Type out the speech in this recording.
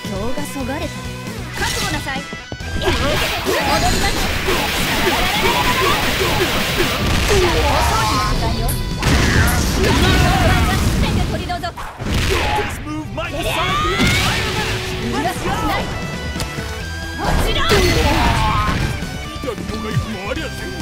票がそがれた。覚悟なさい。戻ります。遅い時間よ。全て取り除く。もちろん。 痛みもがいつもありゃせん。